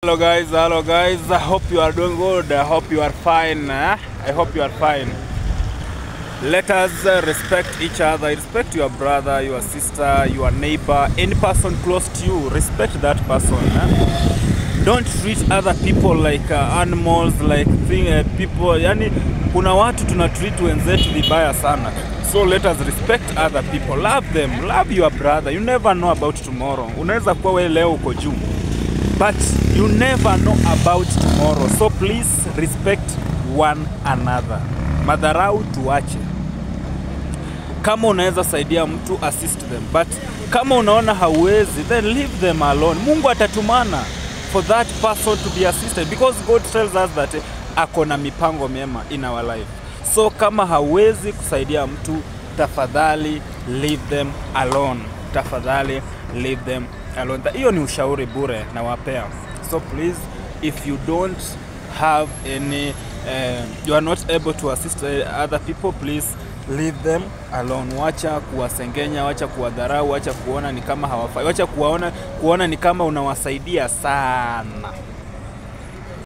Hello guys, I hope you are doing good. I hope you are fine. I hope you are fine. Let us respect each other. Respect your brother, your sister, your neighbor, any person close to you. Respect that person. Don't treat other people like animals, like people. Yani, kuna watu tunatreat wenzetu vibaya sana. So let us respect other people. Love them. Love your brother. You never know about tomorrow. Unaweza kuwa wewe leo uko juu, but you never know about tomorrow. So please respect one another. Madharau tuache. Kama unaweza saidia mtu, assist them. But kama unaona hauwezi, then leave them alone. Mungu atatumana for that person to be assisted, because God tells us that akona mipango mema in our life. So kama hauwezi kusaidia mtu, tafadhali leave them alone. Tafadhali leave them alone. Hiyo ni ushauri bure na wapea. So please, if you don't have any you are not able to assist other people, please leave them alone. Wacha kuwasengenya, wacha kuwadharau, wacha kuona ni kama hawafai, wacha kuona ni kama unawasaidia sana.